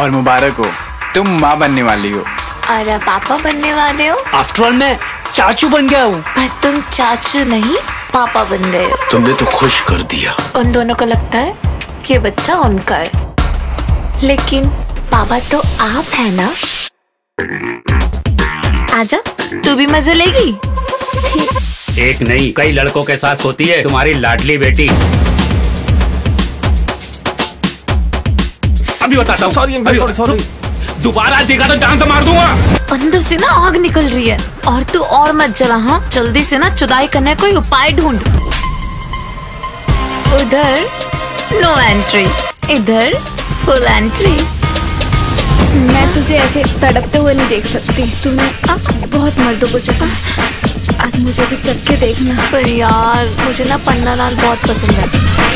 और मुबारक हो, तुम माँ बनने वाली हो। और पापा बनने वाले हो। आफ्टर ऑल मैं चाचू बन गया हूँ। पर तुम चाचू नहीं पापा बन गए हो। तुमने तो खुश कर दिया। उन दोनों को लगता है ये बच्चा उनका है, लेकिन पापा तो आप है ना। आजा, तू भी मजे लेगी। एक नहीं कई लड़कों के साथ होती है तुम्हारी लाडली बेटी। अभी बताता हूँ। सॉरी दोबारा देखा तो जान से मार दूंगा। अंदर से ना आग निकल रही है। और तू और मत जला। हाँ, जल्दी से ना चुदाई करने कोई उपाय ढूंढ। उधर नो एंट्री, इधर फुल एंट्री। मैं तुझे ऐसे तड़पते हुए नहीं देख सकती। तूने अब बहुत मर्दों को चखा, आज मुझे भी चख के देखना। पर यार मुझे ना पन्ना लाल बहुत पसंद है।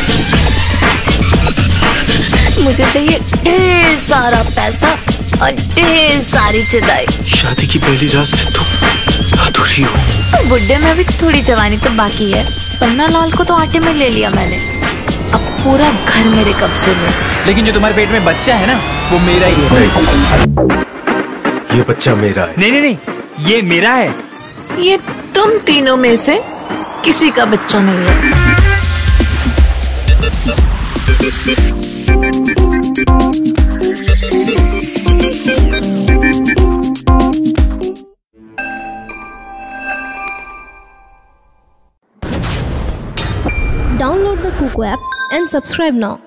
मुझे चाहिए ढेर सारा पैसा और ढेर सारी जुदाई। शादी की पहली रात से तुम अधूरी हो। बुड्ढे में भी थोड़ी जवानी तो बाकी है। पन्ना लाल को तो आटे में ले लिया मैंने, अब पूरा घर मेरे कब्जे में। लेकिन जो तुम्हारे पेट में बच्चा है ना, वो मेरा ही है। ये बच्चा मेरा है। नहीं, ये मेरा है। ये तुम तीनों में से किसी का बच्चा नहीं है। Download the Kuku app and subscribe now.